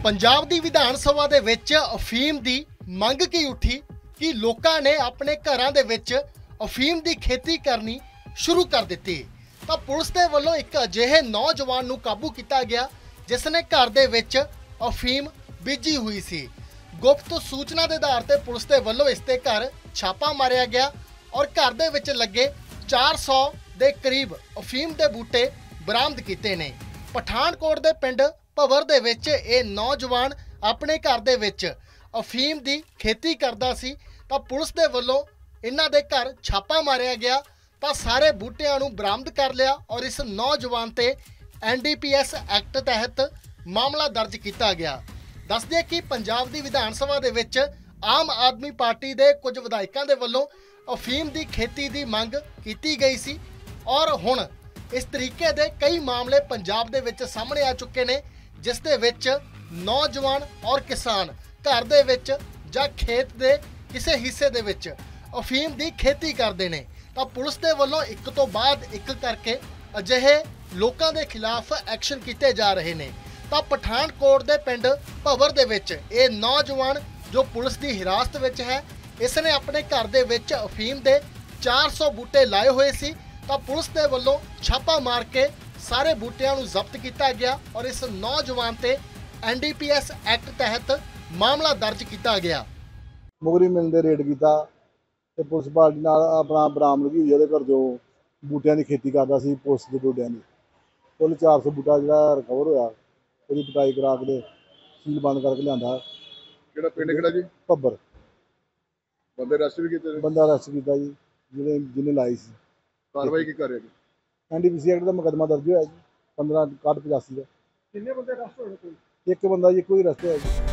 ਪੰਜਾਬ ਦੀ ਵਿਧਾਨ ਸਭਾ ਦੇ ਵਿੱਚ ਅਫੀਮ ਦੀ ਮੰਗ ਕੀ ਉੱਠੀ ਕਿ ਲੋਕਾਂ ਨੇ ਆਪਣੇ ਘਰਾਂ ਦੇ ਵਿੱਚ ਅਫੀਮ ਦੀ ਖੇਤੀ ਕਰਨੀ ਸ਼ੁਰੂ ਕਰ ਦਿੱਤੀ। ਤਾਂ ਪੁਲਿਸ ਦੇ ਵੱਲੋਂ ਇੱਕ ਅਜਿਹੇ ਨੌਜਵਾਨ ਨੂੰ ਕਾਬੂ ਕੀਤਾ ਗਿਆ ਜਿਸ ਨੇ ਘਰ ਦੇ ਵਿੱਚ ਅਫੀਮ ਬੀਜੀ ਹੋਈ ਸੀ। ਗੁਪਤ ਸੂਚਨਾ ਦੇ ਆਧਾਰ ਤੇ ਪੁਲਿਸ ਦੇ ਵੱਲੋਂ ਇਸ ਦੇ ਘਰ ਛਾਪਾ ਮਾਰਿਆ ਗਿਆ ਔਰ ਘਰ ਦੇ ਵਿੱਚ ਲੱਗੇ 400 ਦੇ ਕਰੀਬ ਅਫੀਮ ਦੇ ਬੂਟੇ ਬਰਾਮਦ ਕੀਤੇ ਨੇ। ਪਠਾਨਕੋਟ ਦੇ ਪਿੰਡ ਭਵਰ ਦੇ ਵਿੱਚ ਇਹ ਨੌਜਵਾਨ ਆਪਣੇ ਘਰ ਦੇ ਵਿੱਚ ਅਫੀਮ ਦੀ ਖੇਤੀ ਕਰਦਾ ਸੀ। ਤਾਂ ਪੁਲਿਸ ਦੇ ਵੱਲੋਂ ਇਹਨਾਂ ਦੇ ਘਰ ਛਾਪਾ ਮਾਰਿਆ ਗਿਆ ਤਾਂ ਸਾਰੇ ਬੂਟਿਆਂ ਨੂੰ ਬਰਾਮਦ ਕਰ ਲਿਆ ਔਰ ਇਸ ਨੌਜਵਾਨ ਤੇ NDPS ਐਕਟ ਤਹਿਤ ਮਾਮਲਾ ਦਰਜ ਕੀਤਾ ਗਿਆ। ਦੱਸ ਦਈਏ ਕਿ ਪੰਜਾਬ ਦੀ ਵਿਧਾਨ ਸਭਾ ਦੇ ਵਿੱਚ ਆਮ ਆਦਮੀ ਪਾਰਟੀ ਦੇ ਕੁਝ ਵਿਧਾਇਕਾਂ ਦੇ ਵੱਲੋਂ ਅਫੀਮ ਦੀ ਖੇਤੀ ਦੀ ਮੰਗ ਕੀਤੀ ਗਈ ਸੀ ਔਰ ਹੁਣ ਇਸ ਤਰੀਕੇ ਦੇ ਕਈ ਮਾਮਲੇ ਪੰਜਾਬ ਦੇ ਵਿੱਚ ਸਾਹਮਣੇ ਆ ਚੁੱਕੇ ਨੇ ਜਿਸ ਦੇ ਵਿੱਚ ਨੌਜਵਾਨ ਔਰ ਕਿਸਾਨ ਘਰ ਦੇ ਵਿੱਚ ਜਾਂ ਖੇਤ ਦੇ ਕਿਸੇ ਹਿੱਸੇ ਦੇ ਵਿੱਚ ਅਫੀਮ ਦੀ ਖੇਤੀ ਕਰਦੇ ਨੇ। ਤਾਂ ਪੁਲਿਸ ਦੇ ਵੱਲੋਂ ਇੱਕ ਤੋਂ ਬਾਅਦ ਇੱਕ ਕਰਕੇ ਅਜਿਹੇ ਲੋਕਾਂ ਦੇ ਖਿਲਾਫ ਐਕਸ਼ਨ ਕੀਤੇ ਜਾ ਰਹੇ ਨੇ। ਤਾਂ ਪਠਾਨਕੋਟ ਦੇ ਪਿੰਡ ਭਵਰ ਦੇ ਵਿੱਚ ਇਹ ਨੌਜਵਾਨ ਜੋ ਪੁਲਿਸ ਦੀ ਹਿਰਾਸਤ ਵਿੱਚ ਹੈ, ਇਸ ਨੇ ਆਪਣੇ ਘਰ ਦੇ ਵਿੱਚ ਅਫੀਮ ਦੇ 400 ਬੂਟੇ ਲਾਏ ਹੋਏ ਸੀ। ਤਾਂ ਪੁਲਿਸ ਦੇ ਵੱਲੋਂ ਛਾਪਾ ਮਾਰ ਕੇ ਸਾਰੇ ਬੂਟਿਆਂ ਨੂੰ ਜ਼ਬਤ ਕੀਤਾ ਗਿਆ ਔਰ ਇਸ ਨੌਜਵਾਨ ਤੇ NDPS ਐਕਟ ਤਹਿਤ ਮਾਮਲਾ ਦਰਜ ਕੀਤਾ ਗਿਆ। ਮੁਗਰੀ ਮਿਲ ਦੇ ਰੇਡ ਕੀਤਾ ਤੇ ਪੁਲਿਸ ਪਾਰਟੀ ਨਾਲ ਆਪਣਾ ਬਰਾਮਦਗੀ ਹੋਈ ਉਹਦੇ ਘਰ ਜੋ ਬੂਟਿਆਂ ਦੀ ਖੇਤੀ ਕਰਦਾ ਸੀ ਪੁਲਿਸ ਦੇ ਡੋਡਿਆਂ ਦੀ। ਕੁੱਲ 400 ਬੂਟਾ ਜਿਹੜਾ ਰਿਕਵਰ ਹੋਇਆ ਉਹਦੀ ਪਟਾਈ ਕਰਾ ਕੇ ਸੀਲ ਬੰਦ ਕਰਕੇ ਲਿਆਂਦਾ। ਕਿਹੜਾ ਪਿੰਡ ਕਿਹੜਾ ਜੀ? ਭੱਬਰ। ਬੰਦੇ ਅਰੈਸਟ ਵੀ ਕੀਤੇ ਨੇ? ਬੰਦਾ ਅਰੈਸਟ ਕੀਤਾ ਜੀ ਜਿਹਨੇ ਲਾਈ ਸੀ। ਕਾਰਵਾਈ ਕੀ ਕਰ ਰਹੇ ਜੀ? NDPS ਐਕਟ ਦਾ ਮੁਕੱਦਮਾ ਦਰਜ ਹੋਇਆ ਜੀ 15/85 ਦਾ। ਕਿੰਨੇ ਬੰਦੇ ਅਰੈਸਟ ਹੋਏ? ਇੱਕ ਬੰਦਾ ਜੀ, ਇੱਕੋ ਹੀ ਅਰੈਸਟ ਹੋਇਆ ਜੀ।